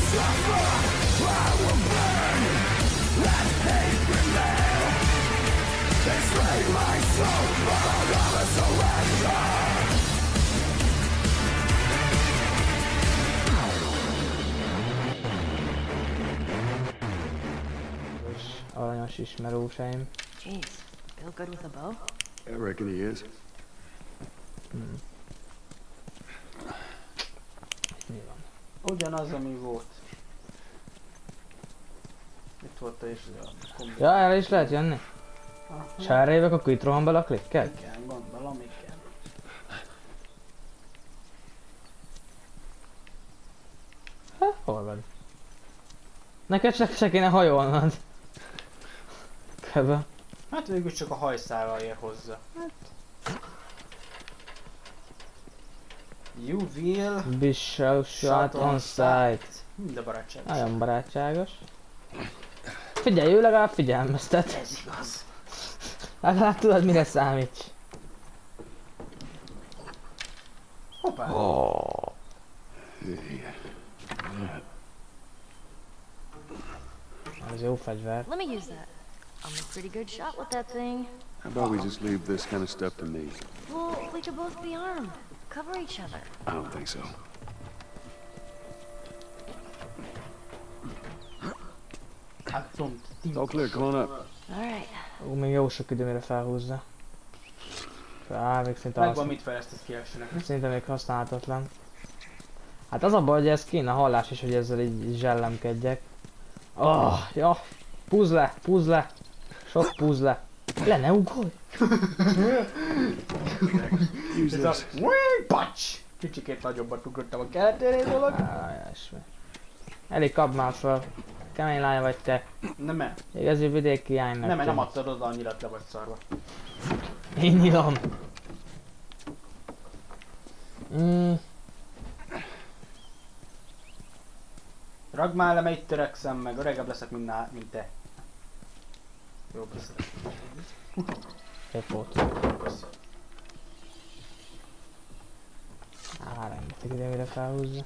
Aranyos ismerőseim. Jeez, Bill good with a bow? I reckon he is. Mi van? Ugyanaz, ami volt. Itt volt és a kombi. Ja, erre is lehet jönni? És ha erre jövök, akkor itt rohan bele a klikkel? Igen, gondolom, igen. Hát, hol vagy? Neked se kéne hajolnod. Kebe. Hát végül csak a hajszálral ér hozzá. You will... Be shot on sight. Mind barátságos. Nagyon barátságos. Figyelj, ő legalább figyelmeztet. Ez igaz. Legalább tudod, mire számíts. Hoppá. Oh. Ez jó fegyver. Let me use that. I'm a pretty good shot with that thing. How about we just leave this kind of stuff to me? Well, we could both be armed. Cover each other. I don't think so. It's all clear, come on up. Alright. Még jó sok idő, mire felhúzza. Még Megvan mit fejlesztett ki elsőnek. szinte még használhatatlan. Hát az a baj, hogy ez kéne hallás is, hogy ezzel így zsellemkedjek. Oh, ja. Puzzle. Sok puzzle. Le ne ugolj! Ez a... Pacs! Kicsikét nagyobbat ugrottam a keletéré dolog. Elég kap már fel. Kemény lány vagy te. Nem, Igazi vidéki lánynak. nem adtad oda a nyilat, le vagy szarva. Én nyilom. Ragd már le, melyik törekszem meg, öregebb leszek, mint te. Jó, köszönöm. Szép volt. Köszönöm. Rengeteg ide, mire felhúzza.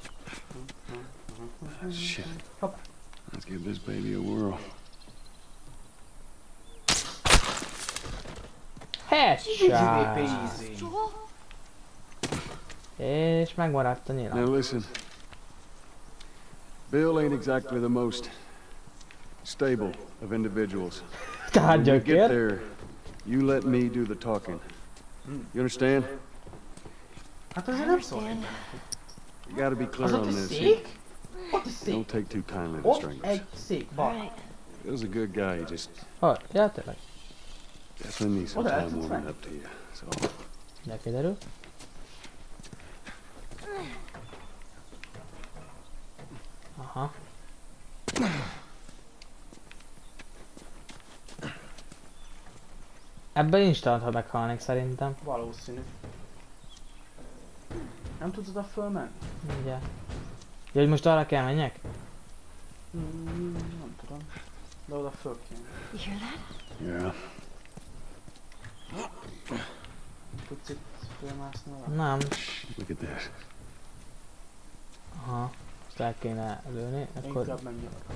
Shit. Hopp. Let's give this baby a whirl. Headshot! Easy. Joel? És megmaradt a Now nyilam. listen. Bill ain't exactly the most stable of individuals. Tehát When we get gyökér. there, you let me do the talking. You understand? Hát azért nem szól. Understand. You gotta be Az clear ott on egy this. szék? Ott egy szék. Don't take too kindly to Ott strangers. egy szék, bal. Alright. Bill's a good guy. He just Oh, ja, tényleg. definitely needs some Oda el time tudsz warming menni. up to you. So De kiderül. Aha. Ebben instant, ha meghalnék szerintem. Valószínű. Nem tudsz oda fölmenni? Mindjárt. Ja, hogy most arra kell menjek? Nem tudom. De oda föl kéne. You hear that? yeah. Tudsz itt fölmászni valami? Nem. Look at this. Aha. Ezt el kéne lőni, akkor... Inkább menj oda.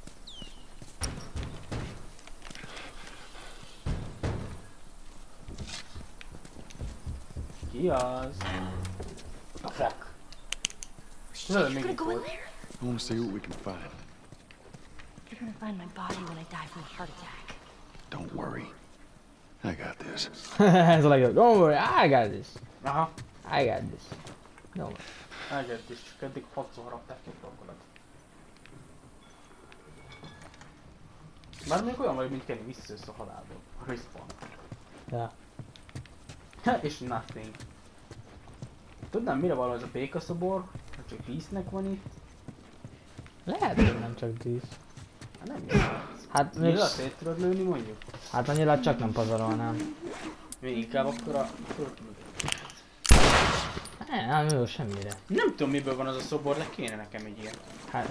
Ki az? A fuck. Zöld You're még gonna itt go in volt. there? I want to see what we can find. You're gonna find my body when I die from a heart attack. Don't worry. I got this. Ez a legjobb. Don't worry, I got this. Aha. I got this. Don't worry. Elgett is, csak eddig facó harapták ki a dolgodat. Már még olyan vagy, mint Kenny visszajössz a halálból. A respawn. Ja. És nothing. Tudnám, mire való ez a békaszobor? Hogy csak dísznek van itt? Lehet, hogy nem csak dísz. Hát nem jó. Hát még... Nyilat szét tudod lőni mondjuk? Hát annyilat csak nem pazarolnám. Még inkább akkor a... Nem jó semmire. Nem tudom miből van az a szobor, de kéne nekem egy ilyen. Hát...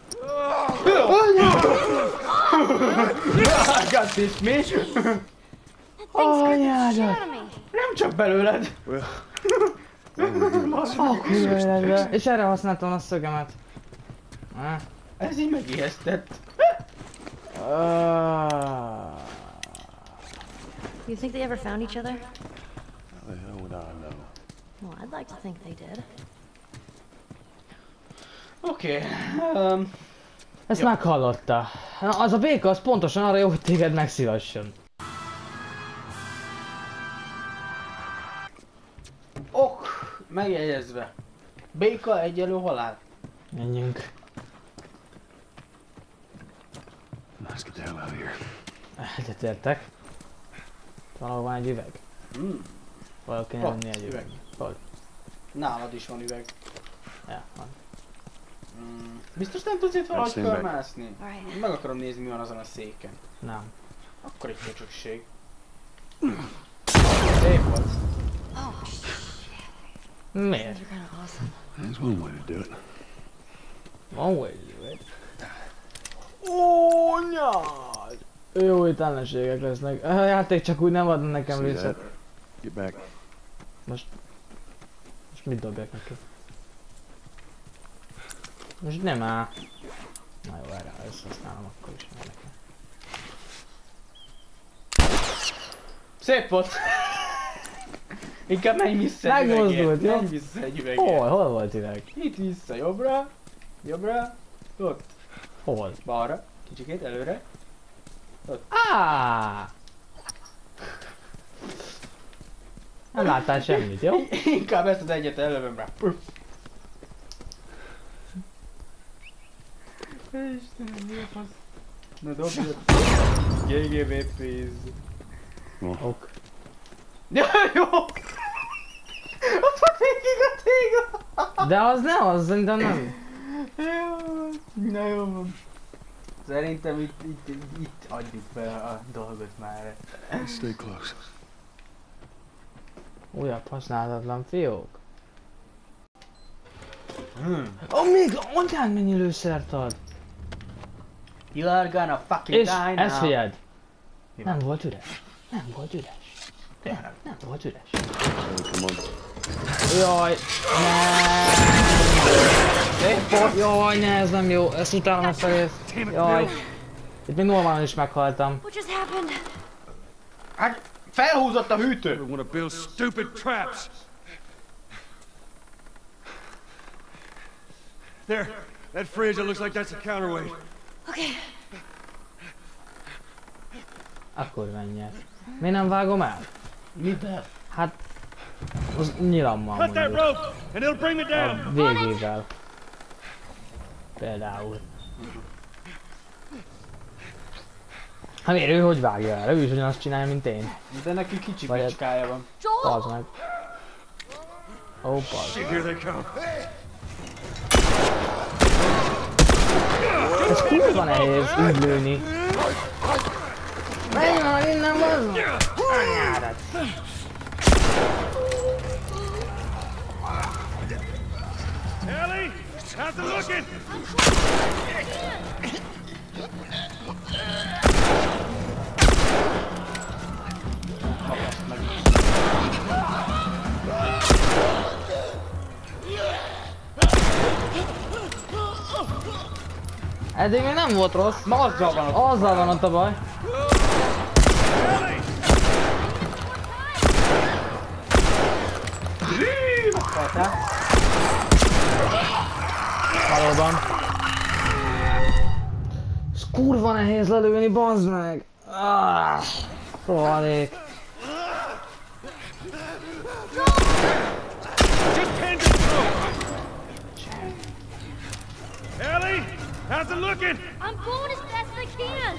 I got this, bitch! Shot at me. Nem csak belőled! Well, Kurva életbe. És erre használtam a szögemet. Ez így megijesztett. You think they ever found each other? How the hell would I know? Well, I'd like to think they did. Oké. Ezt Jó. meghallotta. Az a béka az pontosan arra jó, hogy téged megszívasson. Ok, megjegyezve. Béka egyelő halál. Menjünk. Let's get the hell out of here. Egyetértek. Valahol van egy üveg. Valaki Ott, enni egy üveg. Hol? Nálad is van üveg. Ja, van. Biztos nem tudsz itt valahogy Színbe. körmászni? Alright. Meg akarom nézni, mi van azon a széken. Nem. Akkor egy köcsökség. Szép volt. Oh, shit. Miért? You're kind of awesome. There's one way to do it. Van way to do it. Ó, nyád! Jó, itt ellenségek lesznek. A játék csak úgy nem ad nekem See vissza. that? Get back. Most mit dobjak neki? Most nem áll. Na jó, erre ezt használom akkor is nekem. Szép volt. Inkább menj vissza egy Megmozdult, üvegért. jó? Menj vissza egy üvegért. Hol volt üveg? Itt vissza, jobbra. Jobbra. Ott. Hol? Balra. Kicsikét, előre. Áááá! Nem láttál semmit, jó? Inkább ezt az egyet elővem rá. Puff. Istenem, mi a fasz? Na dobjad. GGB please. Ok. Ja, jó! Ott van végig a téga! De az nem, az szerintem nem. Jó, na jó van. Szerintem itt adjuk be a dolgot már. Stay close. Újabb használhatatlan fiók. Még anyád mennyi lőszert ad. You are gonna fucking És die now. ezt figyeld. Mi Nem van? volt üres. Nem volt üres. Nem volt üres. Oh, come on. Jaj, ne. Jaj, ne, ez nem jó. Ezt utána megfelelő. Jaj. Itt még normálon is meghaltam. What just happened? Hát, felhúzott a hűtő! I don't want to build stupid traps. There, that fridge. It looks like that's a counterweight. Okay. Akkor menjek. Miért nem vágom el? Mivel? Hát... Az nyilammal Cut that mondjuk. rope, and it'll bring me down. A végével. Például. Hát miért ő hogy vágja el? Ő is ugyanazt csinálja, mint én. De neki kicsi Vagy- pecskája van. Joel! Bazd meg. Ó, bazd. Shit, here they come. Ez kurva nehéz így lőni. Menj már innen, bazd meg! Anyádat! Ellie, how's it looking? Eddig még nem volt rossz. Ma azzal van ott. Azzal van ott a baj. Ellie! Meghaltál? Valóban. Ez kurva nehéz lelőni, bazd meg! Rohadék. Just hand it through. Ellie, how's it looking? I'm going as fast as I can!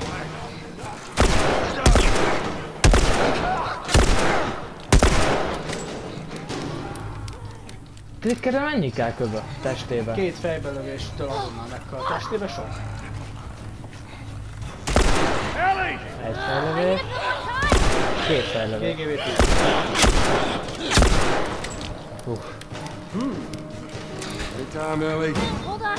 Klikkerre mennyi kell köbö testébe? 2 fejbelövéstől azonnal meghal. A testébe sok. Ellie! Egy fejlövés, 2 fejlövés. GGB Uff. Anytime, Ellie. Hold on.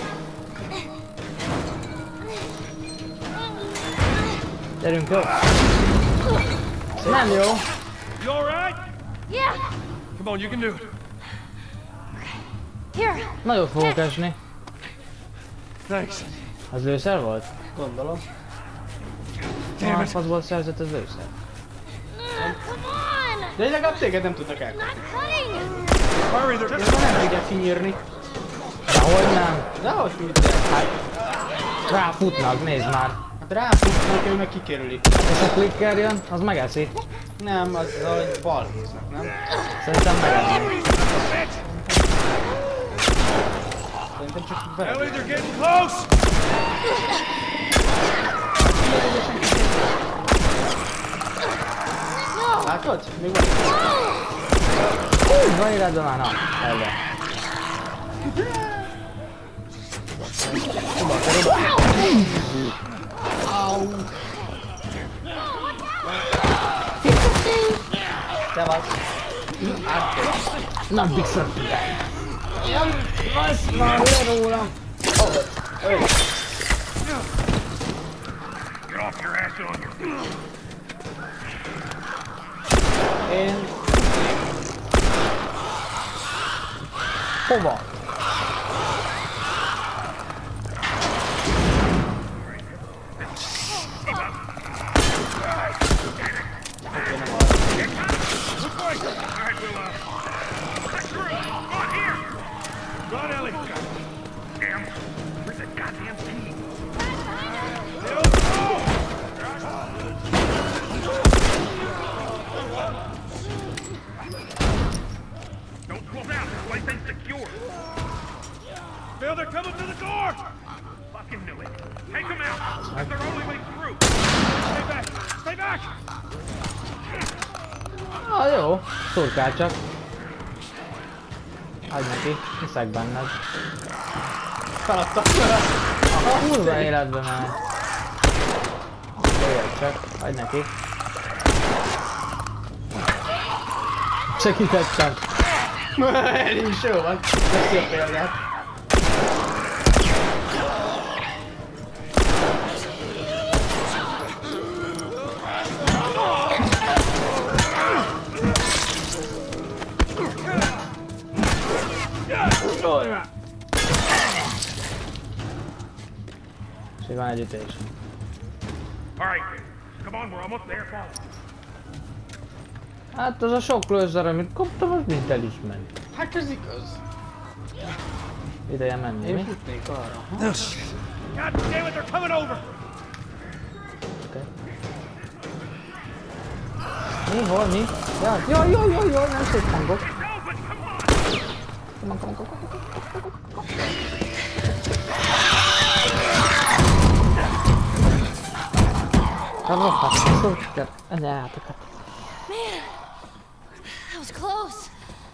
Gyerünk, jó? Nem jó. You all right? Yeah! Come on, you can do it. Here! Nagyot fogok esni. Thanks. Az lőszer volt? Gondolom. Ah, az volt szerzett az lőszer. Come on! De legalább téged nem tudnak Not elkapni. cutting! Hurry, they're... Ez már nem tudja kinyírni. Dehogy nem. De hogy tudja? Ráfutnak, nézd már. Hát ráfutnak, ő meg kikerüli. És a clicker jön, az megeszi. Nem, az hogy balhéznak, nem? Szerintem megeszi. Szerintem csak Ellie, bele. they're getting close! Látod? Még van. Van életben már, na. Elve. Te vagy. Nem bixen. Vasz már le rólam. Get off your ass on your feet. Én... Hova? Alright, we'll, cut through. Come on, here. Go on, Ellie. Damn. Where's the goddamn key? Bill, go! Don't pull down. This place ain't secure. Bill, they're coming to the door. Fucking knew it. Take them out. That's their only way through. Stay back. Stay back. Ah, jó. Szurkál csak. Hagyd neki, hiszek benned. Feladtam. A kurva életbe már. Jöjjön csak, hagyd neki. Segítettem. Én is jó van. Veszi a példát. És van egy ütés. Alright. Come on, we're almost there, Paul. Hát az a sok lőszer, amit kaptam, az mind el is ment. Hát ez igaz. Ideje menni, Én mi? futnék arra. God damn it, they're coming over! Mi? Hol? Mi? Jaj, nem szép hangok. No, but come on! Come on. Anyátokat. That was close.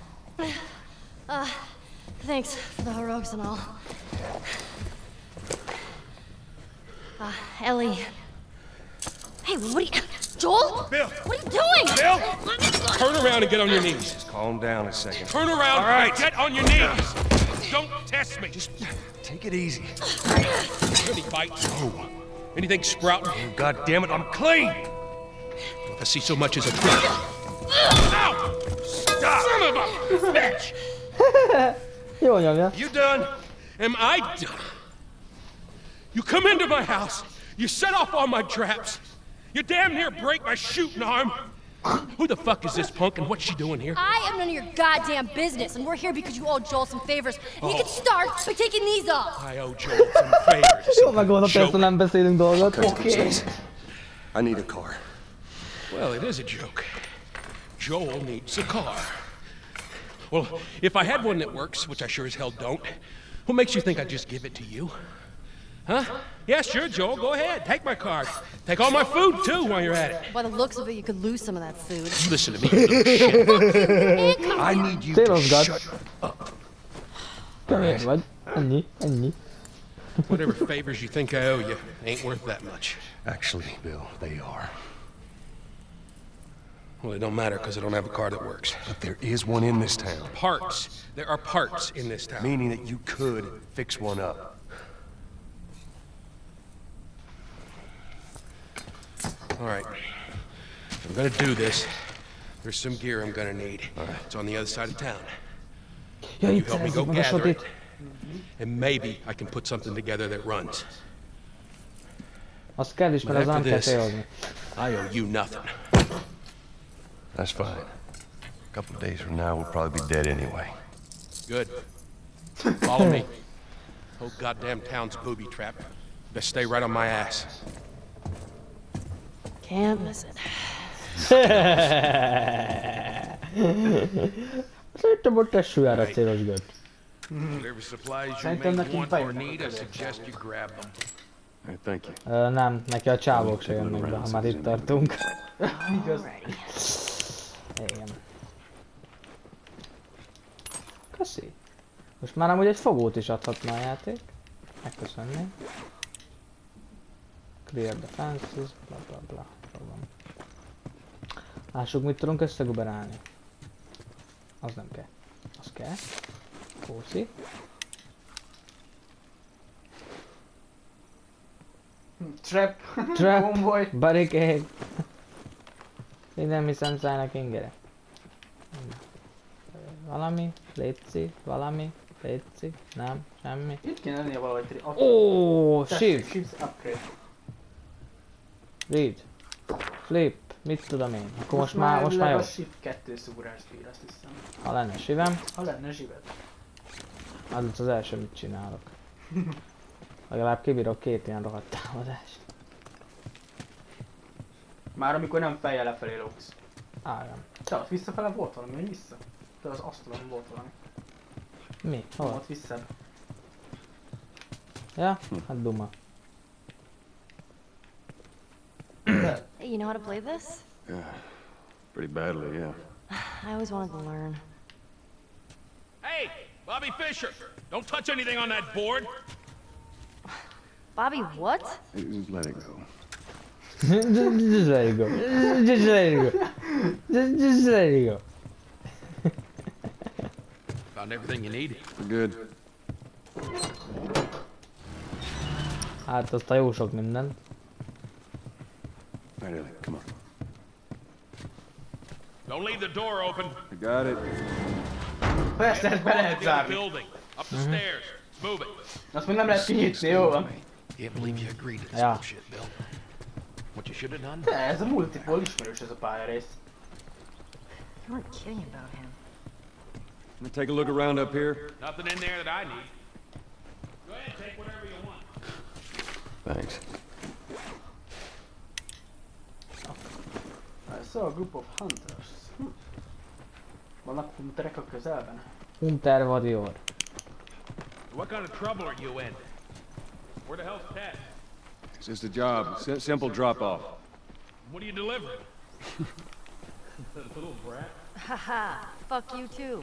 Thanks for the heroics and all. Ellie. Hey, what are you... Joel? Bill! What are you doing? Bill! Let me go. Turn around and get on your knees. Calm down a second. Turn around All right. and get on your knees. Don't test me. Just Take it easy. any bites. Oh. Anything sprouting. God damn it, I'm clean! If I see so much as a trick. Ow! Stop! Son of a bitch! Jó nyomja. You done? Am I done? You come into my house. You set off all my traps. You damn near break my shooting arm. Who the fuck is this punk and what's she doing here? I am none of your goddamn business, and we're here because you owe Joel some favors. And you can start by taking these off. I owe Joel some favors. Jó megoldott ezt, nem beszélünk dolgot. Okay. I need a car. Well, it is a joke. Joel needs a car. Well, if I had one that works, which I sure as hell don't, what makes you think I'd just give it to you? Huh? Yeah, sure, Joel, go ahead. Take my car. Take all my food, too, while you're at it. By the looks of it, you could lose some of that food. Listen to me, you little shit. I need you to Célozgat. shut up. Kemény vagy. Ennyi. Whatever favors you think I owe you ain't worth that much. Actually, Bill, they are. Well, it don't matter, because I don't have a car that works. But there is one in this town. Parts. There are parts in this town. Meaning that you could fix one up. All right. If I'm gonna do this, there's some gear I'm gonna need. All right. It's on the other side of town. Ja, You itt help me szerezzük go meg a gather it, sotit. And maybe I can put something together that runs. Azt kell is, mert But az after nem kell this, célozni. I owe you nothing. That's fine. A couple of days from now, we'll probably be dead anyway. Good. Follow me. Whole goddamn town's booby trapped. Best stay right on my ass. Can't miss it. Szerintem ott testsúlyára célosgott. Whatever supplies you Szerintem may nekünk want or bejönnek need, I az suggest you grab them. Hey, thank you. Nem, neki a csávók se jönnek be, ha már itt tartunk. Igaz. Igen. Köszi. Most már amúgy egy fogót is adhatna a játék. Megköszönném. Clear the fences, bla bla bla. Fogom. Lássuk, mit tudunk összeguberálni. Az nem kell. Az kell. Kószi. Trap. Trap. Konvoj. Barricade. Én nem hiszem szállnak ingere. Valami? Létszi? Valami? Létszi? Nem? Semmi? Itt kéne lennie valahogy. Ó, Tessék, shift! shift upgrade. Read. Flip. Mit tudom én? Akkor most már jó. a shift 2 szúrás bír, azt hiszem. Ha lenne sivem, Ha lenne zsived. az lesz az első, mit csinálok. Legalább kibírok 2 ilyen rohadt támadást. Már amikor nem fejjel lefelé lógsz. Álljon. Te ott visszafele volt valami, hogy vissza? Te az asztalon volt valami. Mi? Hol? Ott vissza. Ja? Hát duma. Hey, you know how to play this? Pretty badly, yeah. I always wanted to learn. Hey, Bobby Fischer! Don't touch anything on that board! Bobby, what? Let it go. Just let it go. Just let it go. Just let it go. Found everything you need. We're good. Hát azt a jó sok minden. Right, Ellie, come on. Don't leave the door open. I got it. Persze, ezt be lehet The zárni. building. Up the stairs. Move it. Azt még nem lehet kinyitni, jó van? Can't believe you agreed to this Yeah. bullshit, Bill. What you should have done? De ez a multiból ismerős ez a pályarész. You weren't kidding about him. Let me take a look around up here. Nothing in there that I need. Go ahead, take whatever you want. Thanks. I saw a group of hunters. Vannak hunterek a közelben? Hunter Warrior. What kind of trouble are you in? Where the hell's Ted? It's just a job. Simple drop-off. What are you delivering? Little brat. Haha, fuck you too.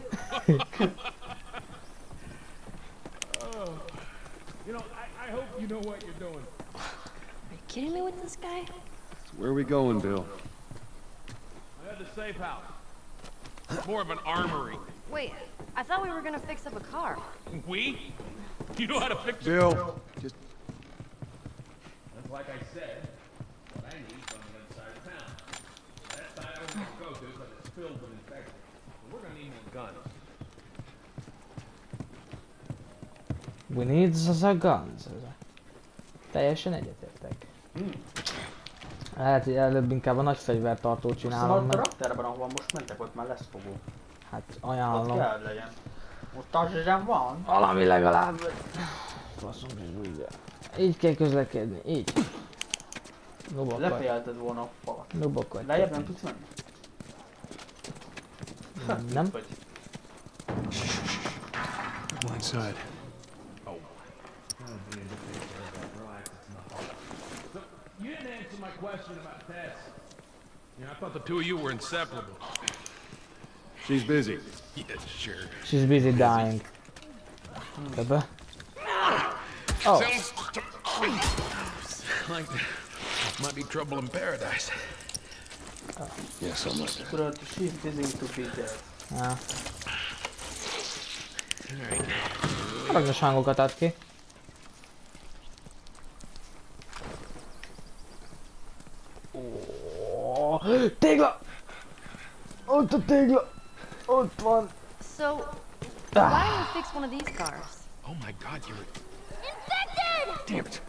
You know, I hope you know what you're doing. Are you kidding me with this guy? So where are we going, Bill? I had the safe house. It's more of an armory. Wait, I thought we were gonna fix up a car. We? You know how to fix it? Bill, just That's like I said. What I need is on the other side of town. That side I don't want to go to because it's filled with infected. So we're gonna need more guns. We need the guns. Teljesen egyetértek. Lehet, hogy előbb inkább a nagy fegyvertartót Szóval csinálom, ott a mert raktárban, ahol most mentek, ott már lesz fogó. hát Ott ajánlom. kell legyen. Ott az sem van. Valami legalább. Faszom, így kell közlekedni, így. Nubok vagy. Lefejelted volna a falat. Nubok vagy. Lejjebb nem tudsz menni? Nem? Vagy. go inside. You didn't answer my question about Tess. You know, I thought the two of you were inseparable. She's busy. Yeah, sure. She's busy dying. Ebbe? Oh, Sounds like might be trouble in paradise. Yeah, something like that. Tudod, she's busy to be dead. ja. Aranyos hangokat ad ki. Ó, tégla! Ott a tégla! Ott van! So, why don't we fix one of these cars? Oh my God, you're... Infected! Damn it.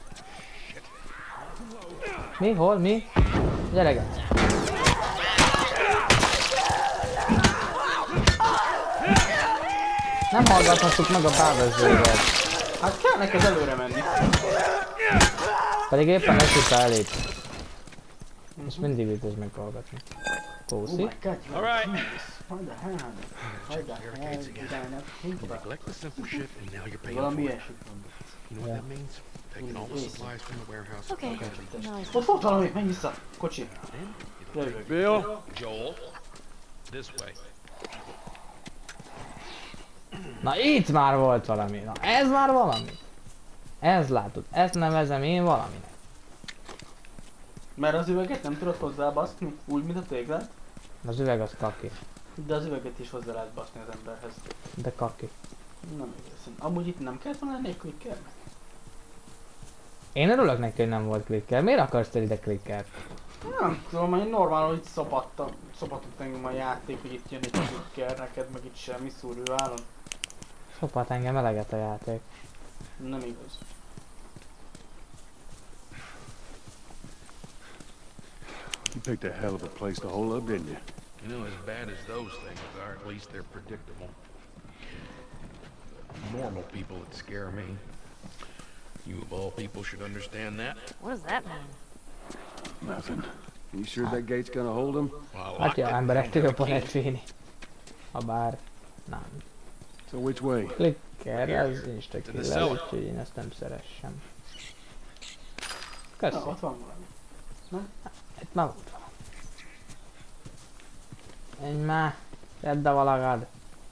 Mi? Hol? Mi? Gyere! Nem hallgathattuk meg a bábezőket. Hát kell neked előre menni. Pedig éppen ezt itt elég. És mindig ütöz meghallgatni. Oh Pószi. my god, you All right. genius. Why the hell? Why the hell did I not think You about neglect the simple shit, and now you're paying for valami it. ilyesmit mondott. You know what that means? Taking all the supplies from the warehouse. Okay. Nice. Ott volt valami, menj vissza! Kocsi! Jövök. Bill? Joel? This way. Na itt már volt valami. Na ez már valami. Ez látod. Ezt nevezem én valaminek. Mert az üveget nem tudod hozzábaszni? Úgy, mint a téglát? Az üveg az kaki. De az üveget is hozzá lehet baszni az emberhez. De kaki. Nem igazán. Amúgy itt nem kellett volna lenni egy klikkernek? Én örülök neki, hogy nem volt klikker. Miért akarsz te ide klikkert? Nem tudom, én normál, hogy szopatott engem a játék, hogy itt jön egy klikker, neked meg itt semmi szúrőállon. Szopat engem eleget a játék. Nem igaz. You picked a hell of a place to hole up, didn't you? You know, as bad as those things are, at least they're predictable. Normal people that scare me. You of all people should understand that. What does that mean? Nothing. You sure that gate's gonna hold him? Well, Hát ja, I emberektől jobban lehet félni. Habár nem. So which way? Klikker, ez insta kill, úgyhogy én ezt nem szeressem. Köszi. Na, ott van valami. Itt már volt valami. Menj már, tedd a valagad.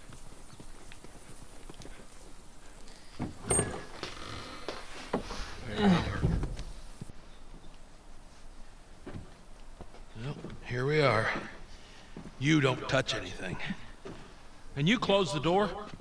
Well, here we are. You don't touch anything. And you close the door?